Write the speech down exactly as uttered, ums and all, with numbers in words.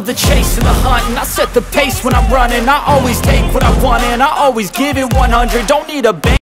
love the chase and the hunt, and I set the pace when I'm running. I always take what I want and I always give it one hundred. Don't need a bank